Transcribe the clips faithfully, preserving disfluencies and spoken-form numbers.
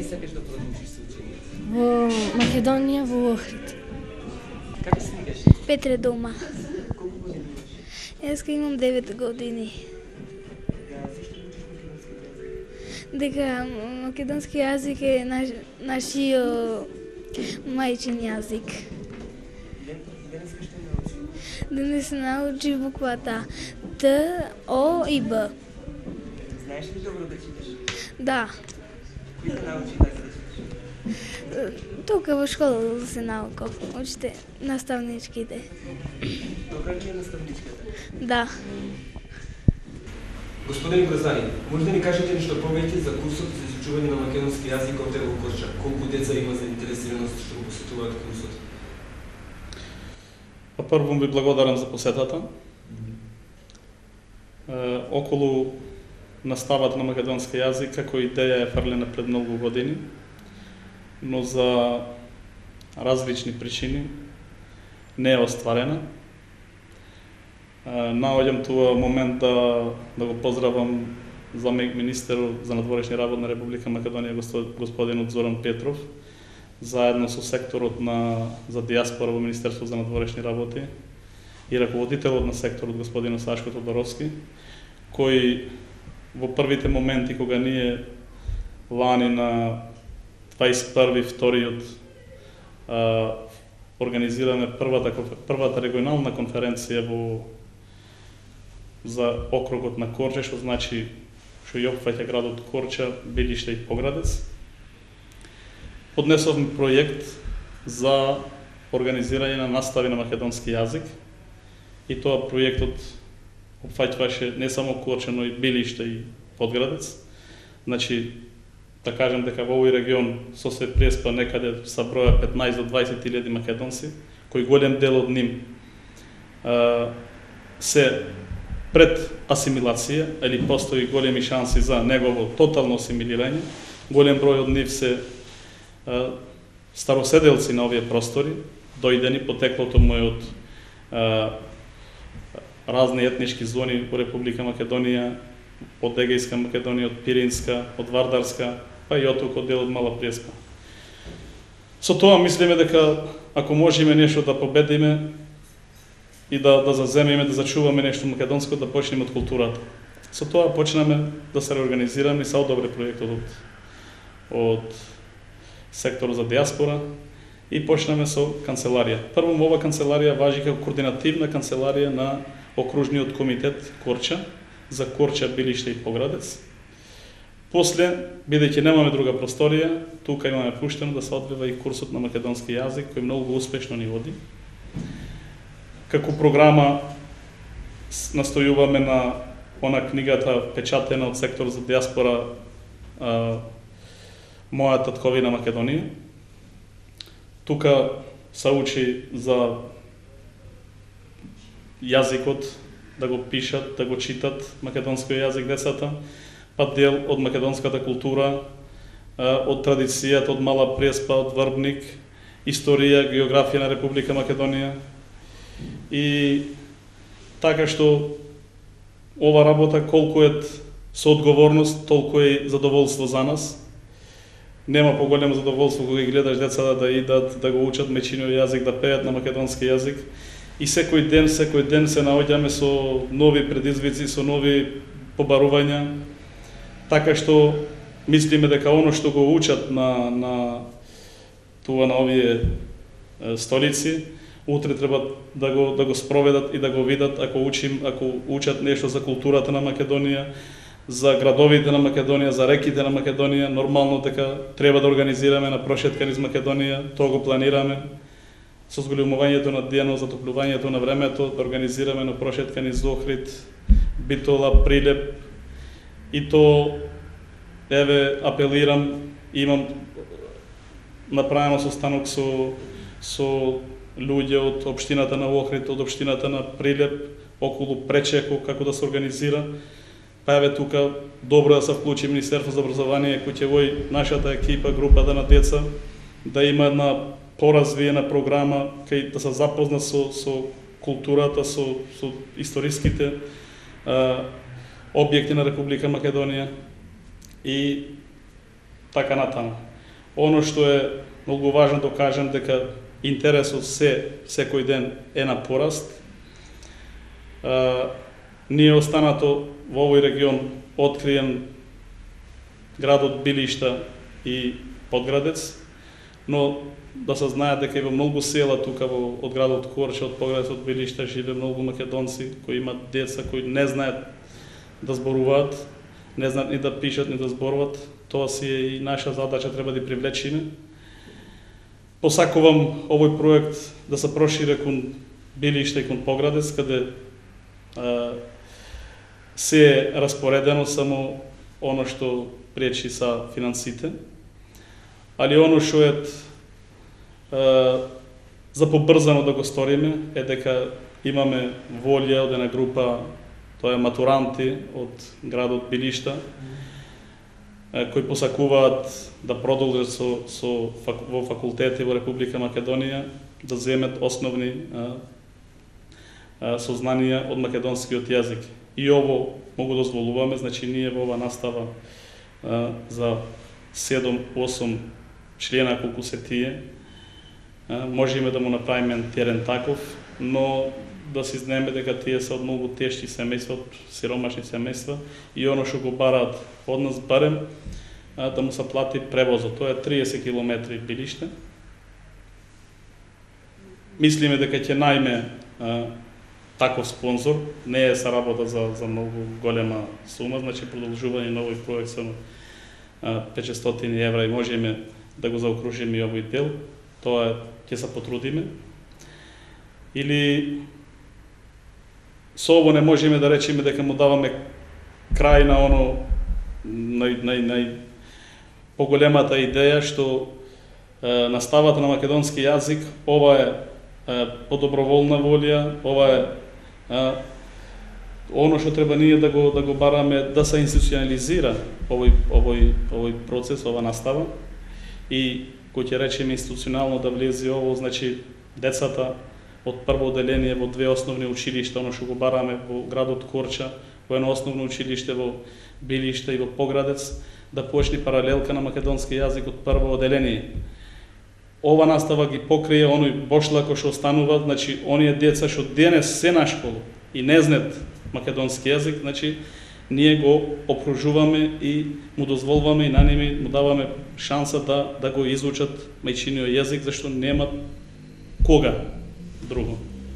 сакаш да продолжиш со учењето? Во Македонија, во Охрид. Како се викаш? Петре дома. Колку години имаш? Јас имам девет години. Да, зашто учиш македонски јазик? Дека македонски јазик е наш, нашиот мајчин јазик. Денес што научи? Денес научи буквата Т, О и Б. Знаеш ли добро да читаш? Да. Кој те научи така да читаш? Тука во школа се наукав. Учите наставничките. Добра ли е наставничката? Да. Господин Грозани, може да ни кажете нешто повеќе за курсот за изучување на македонски јазик овде во Корча? Колку деца има заинтересираност што го посетуваат курсот? Па прво ви благодарам за посетата. Е, околу наставата на македонски јазик како идеја е фрлена пред многу години, но за различни причини не е остварена. Наоѓам тоа момент да, да го поздравам заместник министерот за надворешни работи на Република Македонија господинот Зоран Петров, заедно со секторот на за диаспора во Министерство за надворешни работи и раководителот на секторот господин Сашко Тодоровски, кој во првите моменти кога ние лани на дваесет и први вториот организираме првата првата регионална конференција во за округот на Корча, што значи што ја опфаќа градот Корча, Билиште и Поградец. Поднесовме проект за организирање на настави на македонски јазик и тоа проектот опфаќаше не само Корча, но и Билиште и Подградец. Значи, да кажем дека во овој регион со се преспа некаде са броја петнаесет до дваесет илјади македонци, кои голем дел од нив се пред асимилација, или постои големи шанси за негово тотално асимилирање. Голем број од нив се а, староседелци на овие простори, дојдени, потеклото му е од а, разни етнички зони во Република Македонија, од Егејска Македонија, од Пиринска, од Вардарска, па и оттука дел од Мала Преспа. Со тоа мислиме дека ако можеме нешто да победиме и да, да заземеме, да зачуваме нешто македонско, да почнеме од културата. Со тоа почнеме да се реорганизираме и се одобри проектот од, од секторот за диаспора и почнеме со канцеларија. Прво, ова канцеларија важи како координативна канцеларија на окружниот комитет Корча, за Корча, Билиште и Поградец. После, бидејќи немаме друга просторија, тука имаме пуштено да се одвива и курсот на македонски јазик, кој многу успешно ни води. Како програма настојуваме на она книгата печатена од сектор за диаспора а, Моја татковина Македонија. Тука се учи за јазикот, да го пишат, да го читат македонскиот јазик децата, па дел од македонската култура, од традицијата од Мала Преспа, од Врбник, историја, географија на Република Македонија. И така што ова работа колку е со одговорност, толку е задоволство за нас. Нема поголемо задоволство кога ги гледаш децата да идат, да го учат мечиниот јазик, да пеат на македонски јазик. И секој ден, секој ден се наоѓаме со нови предизвици, со нови побарувања. Така што мислиме дека оно што го учат на, на тоа на овие столици, утре треба да го да го спроведат и да го видат ако учим, ако учат нешто за културата на Македонија, за градовите на Македонија, за реките на Македонија, нормално дека треба да организираме на прошетка низ Македонија, тоа го планираме. Со зголемувањето на денот, затоплувањето на времето, да организираме на прошетка низ Охрид, Битола, Прилеп. И то, еве, апелирам, имам направено состанок со, со луѓе од општината на Охрид, од општината на Прилеп, околу Пречеко, како да се организира. Па еве тука добро да се вклучи Министерство за образование, кој ќе вои нашата екипа, групата на деца, да има една поразвиена програма, кај да се запозна со, со културата, со, со историските а, објекти на Република Македонија и така натаму. Оно што е многу важно да кажем дека интересот се секој ден е на пораст. А, ние останато во овој регион откриен градот Билишта и Подградец, но да се знае дека и во многу села тука во од градот Корча, од Подградецот Билишта живе многу македонци кои имаат деца кои не знаат да зборуваат, не знаат ни да пишат, ни да зборуваат. Тоа си е и наша задача, треба да привлечиме. Посакувам овој проект да се прошири кон Билишта и кон Подградец, каде а, се е распоредено само оно што пречи са финансите, али оно што е а, за побрзано да го сториме е дека имаме волја од една група, тоа е матуранти од градот Билишта, кои посакуваат да продолжат со, со, во факултети во Република Македонија, да земат основни а, а, сознанија од македонскиот јазик. И ово могу да дозволуваме, значи ние во ова настава а, за седум-осум члена колку се тие, а, можеме да му направиме терен таков, но да се знаеме дека тие се од многу тешки семејства, од сиромашни семејства, и оно што го бараат од нас барем а, да му се плати превозот. Тоа е триесет километри Билиште. Мислиме дека ќе најме а, таков спонзор, не е са работа за, за многу голема сума, значи продолжување на овој проект со петстотини евра и можеме да го заокружиме и овој дел. Тоа ќе се потрудиме. Или со ово не можеме да речеме дека му даваме крај на оно нај, нај, нај поголемата идеја што е, наставата на македонски јазик, ова е, е по доброволна волја, ова е, е оно што треба ние да го да го бараме да се институционализира овој овој овој процес, ова настава, и кој ќе речеме институционално да влезе ово, значи децата од прво оделение во две основни училишта, оно што го бараме во градот Корча, во едно основно училиште во Билишта и во Подградец, да почне паралелка на македонски јазик од прво оделение. Ова настава ги покрие оној бошлак што останува, значи оние деца што денес се на школа и не знаат македонски јазик, значи ние го опружуваме и му дозволуваме и на ними му даваме шанса да да го изучат мајчиниот јазик, зашто немат кога друго.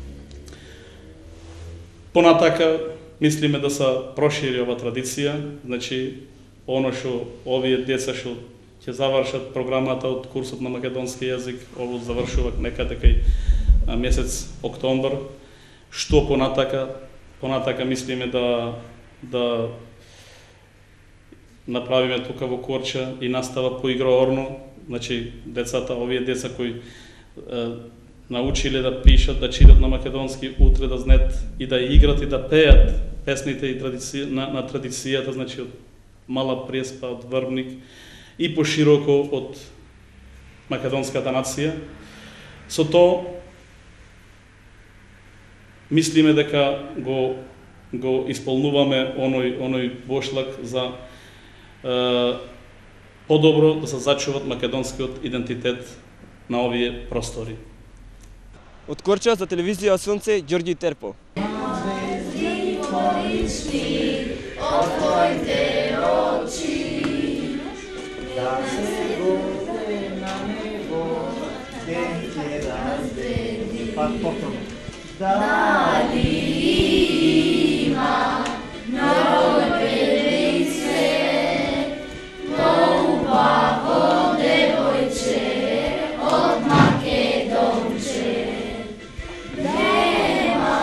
Понатака мислиме да се прошири ова традиција, значи оно што овие деца што ќе завршат програмата од курсот на македонски јазик, ово завршува некаде кај месец октомбар, што понатака понатака мислиме да да направиме тука во Корча и настава поигроорно, значи децата, овие деца кои е, научиле да пишат, да читат на македонски, утре да знаат и да играт и да пеат песните и традиција, на, на традицијата, значи од Мала Преспа, од Врбник и пошироко од македонската нација. Со тоа мислиме дека го го исполнуваме оној оној бошлак за е, подобро да се зачуват македонскиот идентитет на овие простори. Од Корча за телевизија Сонце, Ѓорѓи Терпо. Звезди полични, отворите очи, да се годе на небо, ден ќе раздели. Па повторно. Дали има новој белеј свет, поубаво девојче од Македонче. Нема,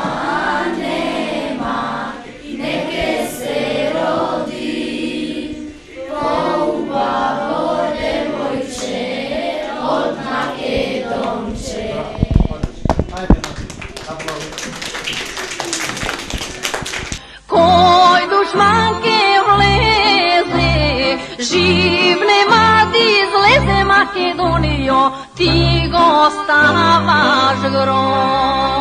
нема, неке се роди, поубаво девојче од Македонче. Кој душман ке влезе, жив нема да излезе, Македонијо, ти го ставаш гром.